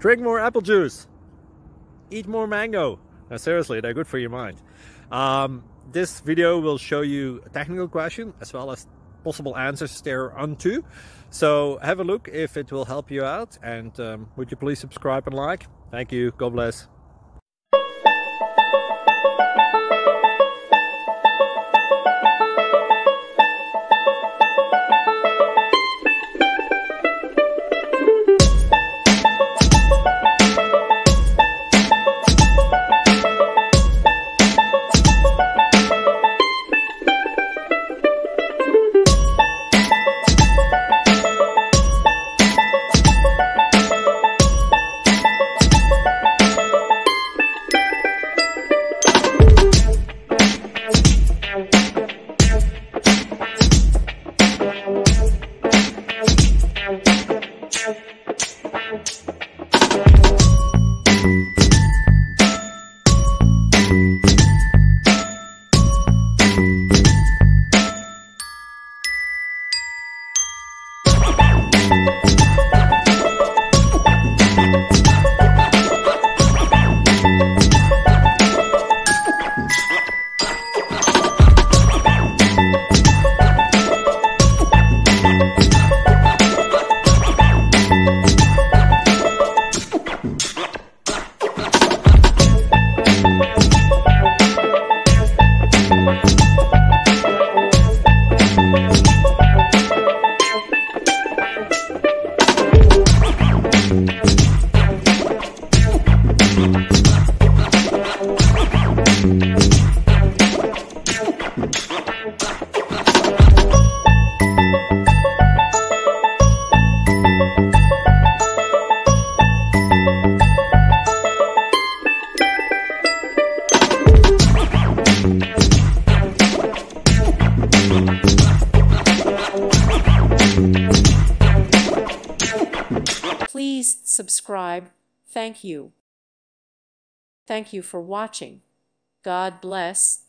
Drink more apple juice. Eat more mango. Now, seriously, they're good for your mind. This video will show you a technical question as well as possible answers thereunto. So have a look if it will help you out, and would you please subscribe and like? Thank you. God bless. Please subscribe. Thank you. Thank you for watching. God bless.